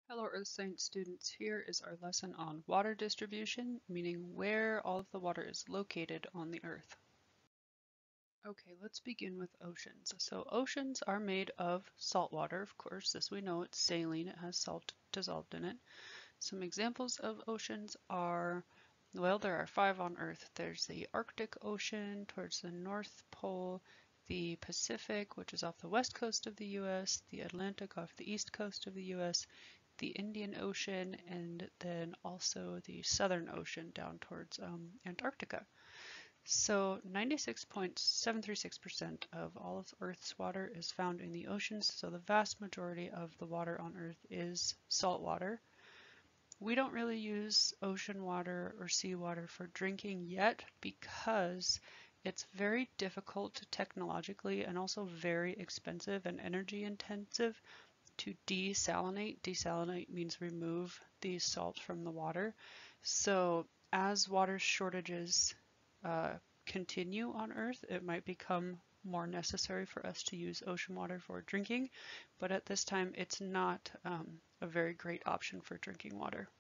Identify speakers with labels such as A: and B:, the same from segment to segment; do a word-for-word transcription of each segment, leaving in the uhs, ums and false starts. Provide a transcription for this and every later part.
A: Hello Earth Science students, here is our lesson on water distribution, meaning where all of the water is located on the Earth. Okay, let's begin with oceans. So oceans are made of salt water, of course, as we know it's saline, it has salt dissolved in it. Some examples of oceans are, well, there are five on Earth. There's the Arctic Ocean towards the North Pole, the Pacific, which is off the west coast of the U S, the Atlantic off the east coast of the U S, the Indian Ocean, and then also the Southern Ocean down towards um, Antarctica. So ninety-six point seven three six percent of all of Earth's water is found in the oceans, so the vast majority of the water on Earth is salt water. We don't really use ocean water or seawater for drinking yet because it's very difficult technologically and also very expensive and energy intensive to desalinate. Desalinate means remove the salt from the water. So as water shortages uh, continue on Earth, it might become more necessary for us to use ocean water for drinking, but at this time it's not um, a very great option for drinking water.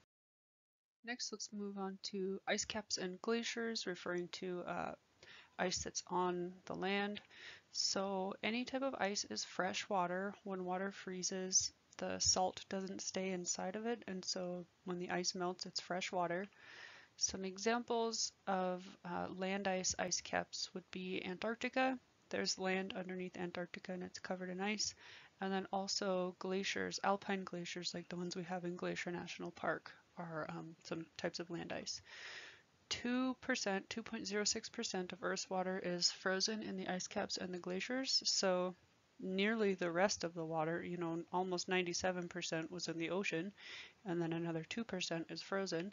A: Next, let's move on to ice caps and glaciers, referring to uh, ice that's on the land. So any type of ice is fresh water. When water freezes, the salt doesn't stay inside of it, and so when the ice melts, it's fresh water. Some examples of uh, land ice ice caps would be Antarctica. There's land underneath Antarctica and it's covered in ice. And then also glaciers, alpine glaciers like the ones we have in Glacier National Park are um, some types of land ice. two percent, two point zero six percent of Earth's water is frozen in the ice caps and the glaciers, so nearly the rest of the water, you know, almost ninety-seven percent was in the ocean, and then another two percent is frozen.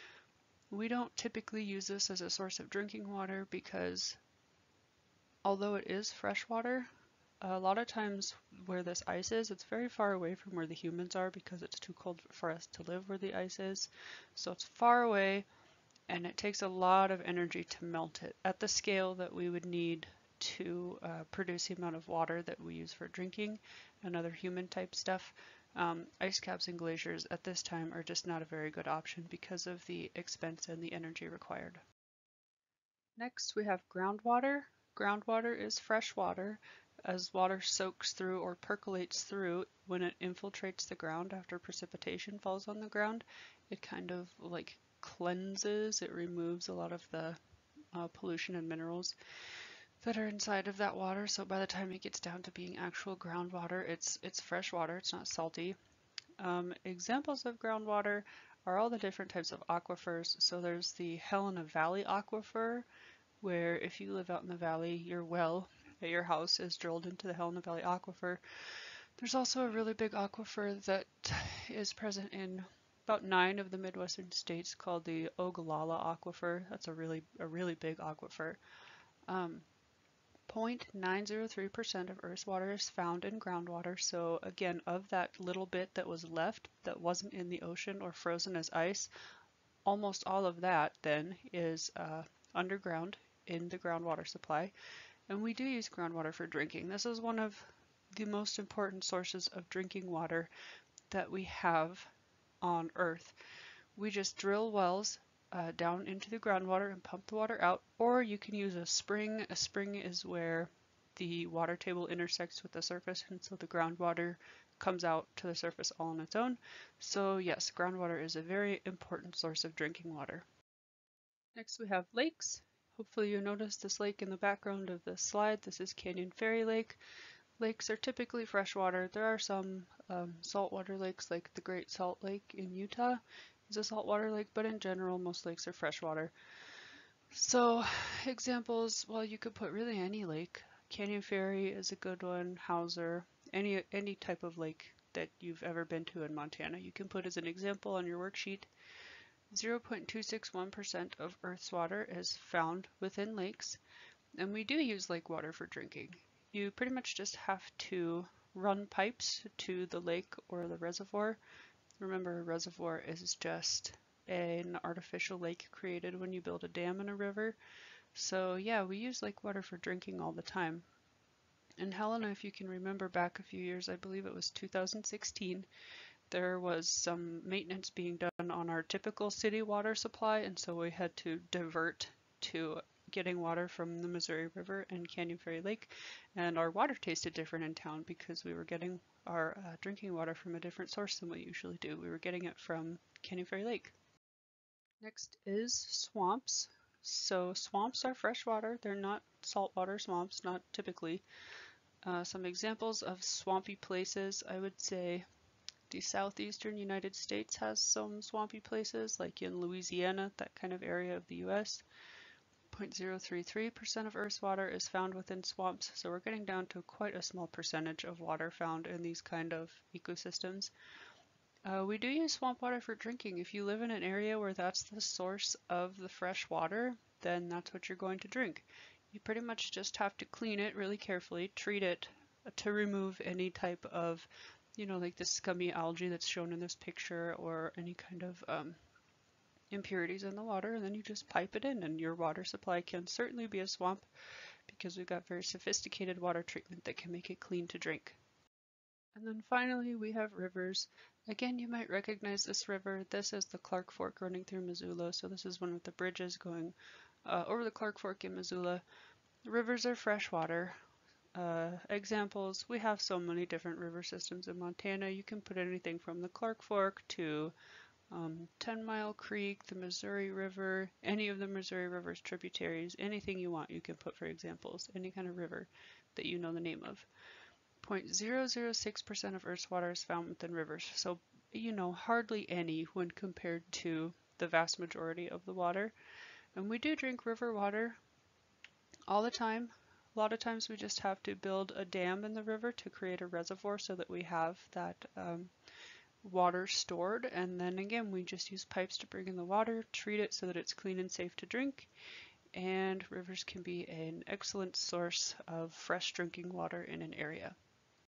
A: We don't typically use this as a source of drinking water because although it is fresh water, a lot of times where this ice is, it's very far away from where the humans are because it's too cold for us to live where the ice is. So it's far away, and it takes a lot of energy to melt it at the scale that we would need to uh, produce the amount of water that we use for drinking and other human type stuff. Um, ice caps and glaciers at this time are just not a very good option because of the expense and the energy required. Next, we have groundwater. Groundwater is fresh water. As water soaks through or percolates through, when it infiltrates the ground after precipitation falls on the ground, it kind of like cleanses, it removes a lot of the uh, pollution and minerals that are inside of that water. So by the time it gets down to being actual groundwater, it's it's fresh water, it's not salty. Um, examples of groundwater are all the different types of aquifers. So there's the Helena Valley Aquifer, where if you live out in the valley, your well at your house is drilled into the Helena Valley Aquifer. There's also a really big aquifer that is present in about nine of the Midwestern states called the Ogallala Aquifer. That's a really a really big aquifer. Um, zero point nine zero three percent of Earth's water is found in groundwater. So again, of that little bit that was left that wasn't in the ocean or frozen as ice, almost all of that then is uh, underground in the groundwater supply. And we do use groundwater for drinking. This is one of the most important sources of drinking water that we have on Earth. We just drill wells uh, down into the groundwater and pump the water out, or you can use a spring. A spring is where the water table intersects with the surface, and so the groundwater comes out to the surface all on its own. So yes, groundwater is a very important source of drinking water. Next we have lakes. Hopefully you noticed this lake in the background of this slide. This is Canyon Ferry Lake. Lakes are typically freshwater. There are some um, saltwater lakes like the Great Salt Lake in Utah is a saltwater lake, but in general most lakes are freshwater. So examples, well, you could put really any lake. Canyon Ferry is a good one, Hauser, any any type of lake that you've ever been to in Montana. You can put as an example on your worksheet. zero point two six one percent of Earth's water is found within lakes, and we do use lake water for drinking. You pretty much just have to run pipes to the lake or the reservoir. Remember, a reservoir is just an artificial lake created when you build a dam in a river. So yeah, we use lake water for drinking all the time. And Helena, if you can remember back a few years, I believe it was two thousand sixteen, there was some maintenance being done on our typical city water supply, and so we had to divert to getting water from the Missouri River and Canyon Ferry Lake, and our water tasted different in town because we were getting our uh, drinking water from a different source than we usually do. We were getting it from Canyon Ferry Lake. Next is swamps. So swamps are freshwater. They're not saltwater swamps, not typically. Uh, some examples of swampy places, I would say the southeastern United States has some swampy places, like in Louisiana, that kind of area of the U S. zero point zero three three percent of Earth's water is found within swamps, so we're getting down to quite a small percentage of water found in these kind of ecosystems. Uh, we do use swamp water for drinking. If you live in an area where that's the source of the fresh water, then that's what you're going to drink. You pretty much just have to clean it really carefully, treat it to remove any type of, you know, like the scummy algae that's shown in this picture, or any kind of um, impurities in the water, and then you just pipe it in, and your water supply can certainly be a swamp because we've got very sophisticated water treatment that can make it clean to drink. And then finally we have rivers. Again, you might recognize this river. This is the Clark Fork running through Missoula, so this is one of the bridges going uh, over the Clark Fork in Missoula. Rivers are freshwater. Uh, examples, we have so many different river systems in Montana. You can put anything from the Clark Fork to um, Ten Mile Creek, the Missouri River, any of the Missouri River's tributaries, anything you want you can put for examples, any kind of river that you know the name of. zero point zero zero six percent of Earth's water is found within rivers, so you know hardly any when compared to the vast majority of the water. And we do drink river water all the time. A lot of times we just have to build a dam in the river to create a reservoir so that we have that um, water stored, and then again we just use pipes to bring in the water, treat it so that it's clean and safe to drink, and rivers can be an excellent source of fresh drinking water in an area.